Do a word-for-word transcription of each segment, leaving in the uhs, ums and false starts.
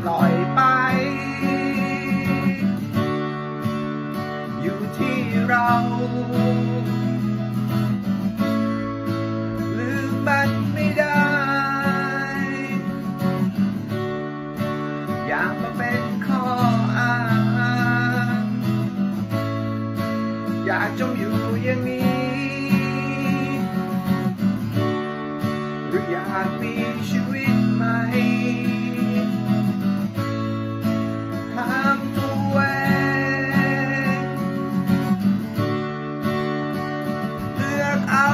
ปล่อยไปอยู่ที่เราลืมมันไม่ได้อยากมาเป็นข้ออ้างอยากจมอยู่อย่างนี้หรืออยากมีชีวิตใหม่ห้ามตัวเองเลือกเอา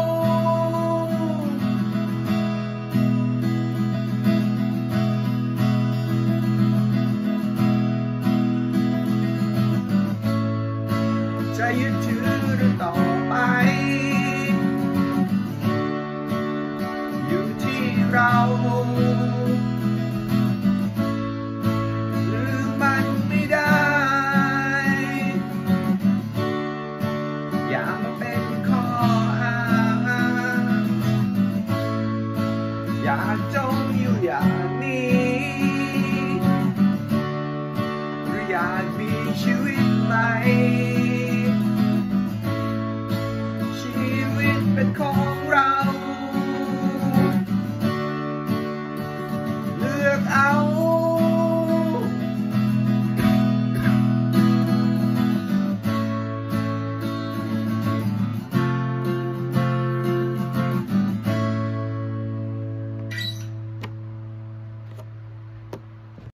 จะยึดถือหรือต่อไปอยู่ที่เราลืมมันไม่ได้อย่ามาเป็นข้ออ้างอยากจมอยู่อย่างนี้หรืออยากมีชีวิตใหม่เป็นของเราเลือกเอา